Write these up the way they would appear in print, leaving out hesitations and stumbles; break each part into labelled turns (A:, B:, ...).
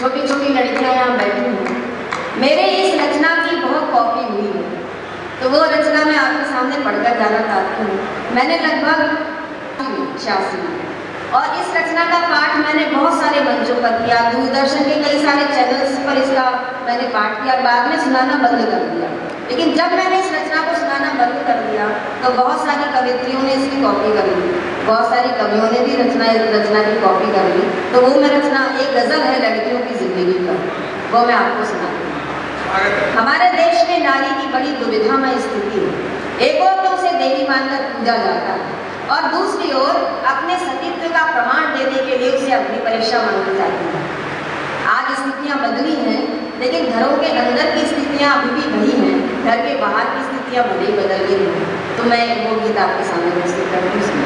A: छोटी छोटी लड़कियां यहाँ बैठी हैं। मेरे इस रचना की बहुत कॉपी हुई है, तो वो रचना मैं आपके सामने पढ़कर जाना चाहती हूँ। मैंने लगभग 86 और इस रचना का पाठ मैंने बहुत सारे मंचों पर किया, दूरदर्शन के कई सारे चैनल्स पर इसका मैंने पाठ किया, बाद में सुनाना बंद कर दिया। लेकिन जब मैंने इस रचना को सुनाना बंद कर दिया तो बहुत सारी कवित्रियों ने इसकी कॉपी कर ली, बहुत सारी कवियों ने भी रचना की कॉपी कर ली। तो वो मैं रचना, एक गज़ल है लड़कियों की जिंदगी का, वो मैं आपको सुनाती हूँ। हमारे देश में नारी की बड़ी दुविधामय स्थिति है। एक ओर तो उसे देवी मानकर पूजा जाता है और दूसरी ओर अपने सतीत्व का प्रमाण देने के लिए उसे अग्नि परीक्षा मांगी जाती है। आज स्थितियाँ बदली हैं, लेकिन घरों के अंदर की स्थितियाँ अभी भी वही हैं, घर के बाहर की स्थितियाँ बड़ी बदल गई हैं। तो मैं वो गीत आपके सामने प्रस्तुत करती हूँ।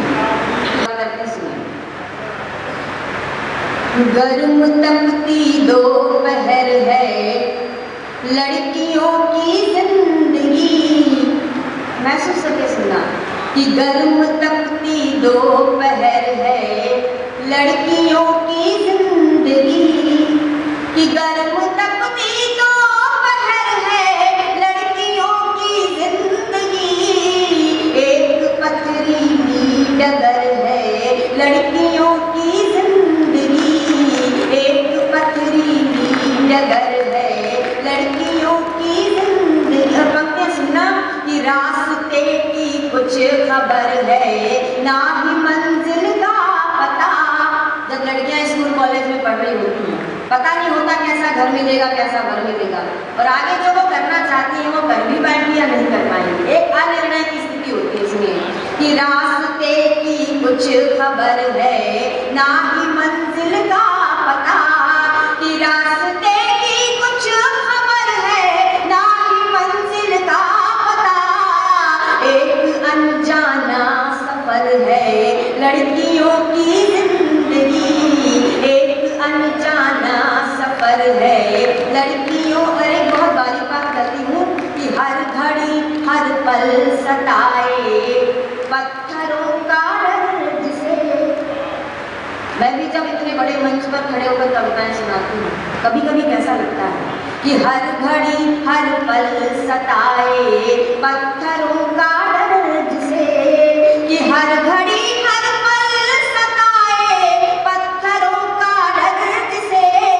A: गर्म तपती दोपहर है लड़कियों की जिंदगी, महसूस करके सुनना कि गर्म तपती दोपहर है लड़कियों की जिंदगी, कि गर्म तपती दोपहर है लड़कियों की जिंदगी, एक पथरीली डगर है लड़कियों की जिंदगी, एक पथरीली डगर है लड़कियों की जिंदगी। पंक्तियां सुनना कि रास्ते की कुछ खबर है ना ही मंजिल का पता। जब लड़कियां स्कूल कॉलेज में पढ़ रही होती हैं, पता नहीं होता कैसा घर मिलेगा, कैसा घर मिलेगा, और आगे जो वो करना चाहती है वो कर भी पाएंगी या नहीं कर पाएंगी। एक अनिर्णय की स्थिति होती है इसमें कि रास्ते की कुछ खबर है ना ही मंजिल का पता, कि रास्ते की कुछ खबर है ना ही मंजिल का पता, एक अनजाना सफर है लड़कियों की जिंदगी, एक अनजाना सफर है लड़कियों। और एक बहुत बारीक बात करती हूँ कि हर घड़ी हर पल सताए पत्थरों का डर जिसे। मैं भी जब इतने बड़े मंच पर खड़े होकर कविताएं सुनाती हूँ, कभी कभी कैसा लगता है कि हर घड़ी हर पल सताए पत्थरों का डर जिसे, कि हर घड़ी हर पल सताए पत्थरों का डर जिसे,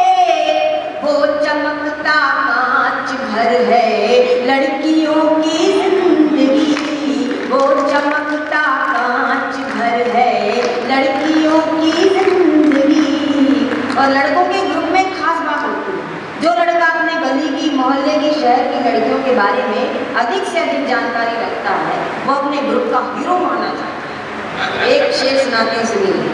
A: वो चमकता कांच घर है लड़कियों की जिंदगी, वो चमकता कांच घर है लड़कियों की जिंदगी। और लड़कों के ग्रुप में खास बात होती है, जो लड़का अपने गली की, मोहल्ले की, शहर की लड़कियों के बारे में अधिक से अधिक जानकारी रखता है, वो अपने ग्रुप का हीरो माना जाता है। एक शेर सुनाते हैं, सुनिए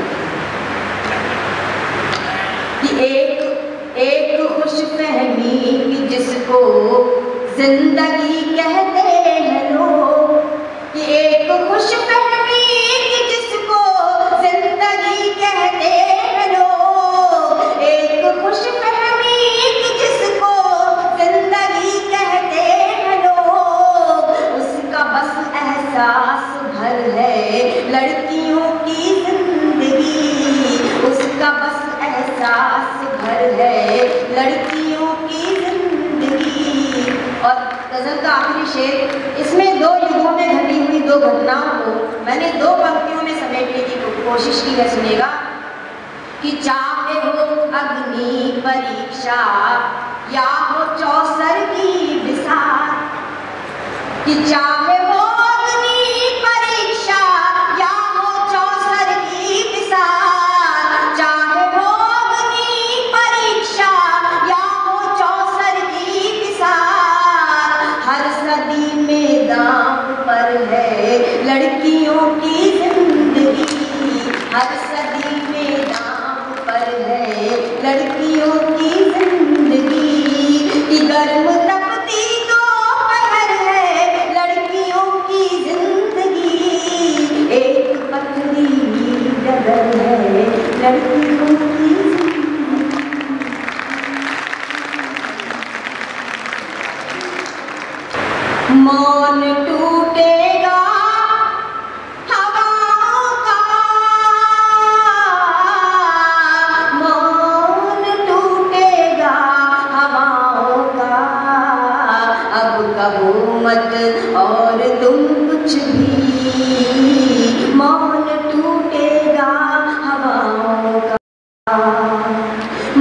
A: कि एक खुशफहमी की जिसको जिंदगी कहते हैं लोग, कि एक खुशफहमी की जिसको जिंदगी कहते हैं लोग, एक खुशफहमी की जिसको जिंदगी कहते हैं लोग, उसका बस एहसास भर है लड़कियों की जिंदगी, उसका बस एहसास भर है लड़कियों की जिंदगी। और गजल का आखिरी शेर, इसमें दो युगों में घटी हुई दो घटनाओं को मैंने दो पंक्तियों में समेटने की कोशिश की है। सुनेगा कि चाहे हो अग्नि परीक्षा या हो चौसर की विसार, कि चाहे हो अग्नि परीक्षा या हो चौसर की विसार, चाहे हो अग्नि परीक्षा या हो चौसर की विसार, हर सदी में दांव पर है लड़कियों की जिंदगी, हर सदी में दांव पर है लड़कियों की जिंदगी, कि गर्म तपती दोपहर है लड़कियों की जिंदगी, एक पथरीली डगर है लड़कियों की जिंदगी। मौन टूटेगा हवाओं का, मौन टूटेगा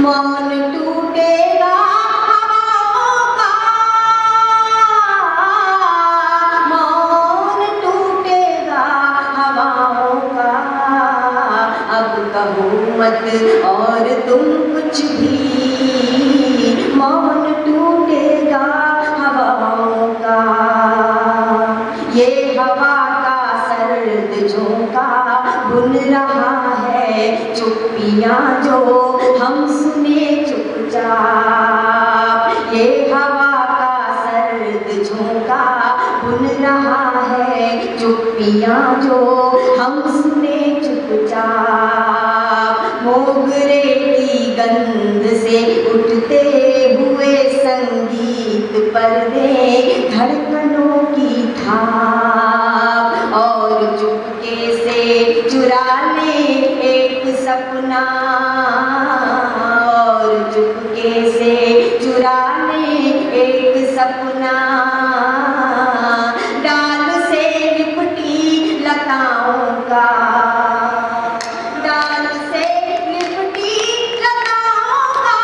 A: मौन टूटेगा हवाओं का, मौन टूटेगा हवाओं का। अब कहो मत और तुम कुछ भी, मौन टूटेगा हवाओं का। ये हवा का सर्द झोंका बुन रहा है चुप्पियाँ जो हम सुने चुपचाप। ये हवा का सर्द झोंका बुन रहा है चुप्पियाँ जो हम सुने चुपचाप। मोगरे की गंध से उठते हुए संगीत पर दे धड़कनों की थाप, और चुपके से चुरा ले एक सपना, और चुपके से चुरा ले एक सपना। डाल से लिपटी लताओं का, डाल से लिपटी लताओं का,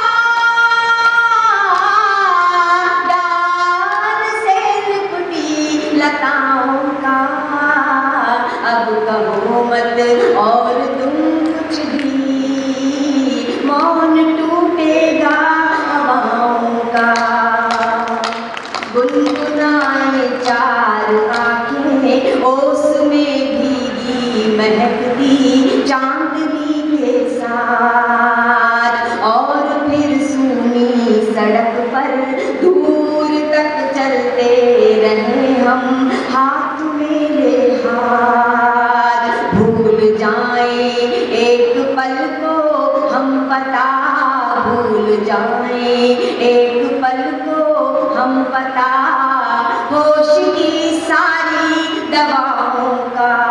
A: डाल से लिपटी लताओं का। अब कहो मत और तुम कुछ भी, मौन टूटेगा हवाओं का। गुनगुनाए चार आँखें ओस में भीगी महकती चांदनी के साथ, और फिर सूनी सड़क पर दूर तक चलते रहे हम हाथ मेरे हाथ। भूल जाए एक पल को हम पता, भूल जाए एक पल को हम पता, होश की सारी दवाओं का।